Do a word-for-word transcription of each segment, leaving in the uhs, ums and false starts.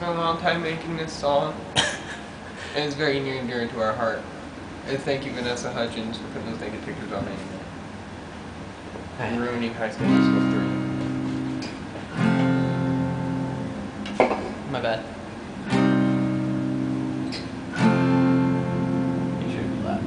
spent a long time making this song, and it's very near and dear to our heart. And thank you, Vanessa Hudgens, for putting those naked pictures on anyway. And ruining High School Musical three. My bad. You should be loud.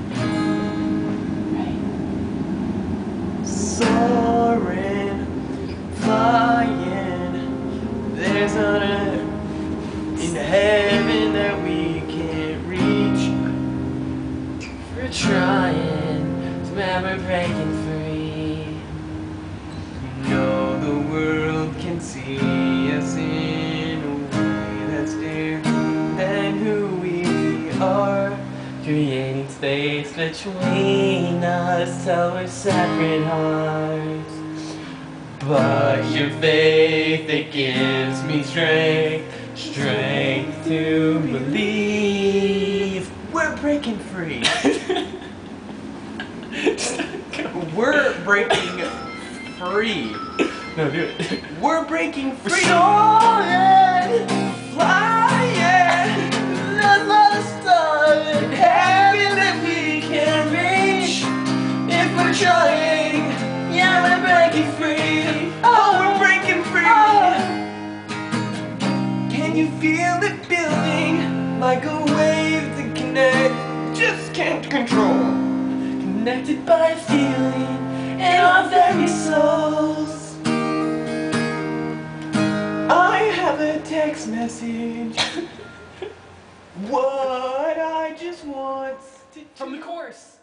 Right. Soaring, flying, there's an earth in heaven that we can't reach. We're trying to remember breaking free. No, the world can see us in a way that's different than who we are. Creating space between us till we're separate hearts. But your faith, it gives me strength, strength to believe we're breaking free. We're breaking free. No, do it. We're breaking free. Soaring, Flying, there's not a star in heaven that we can reach. If we're trying, yeah, we're breaking free. Oh, we're breaking free. Can you feel it building like a wave to connect? Just can't control. connected by a feeling in our very souls. I have a text message. What I just want to From the chorus.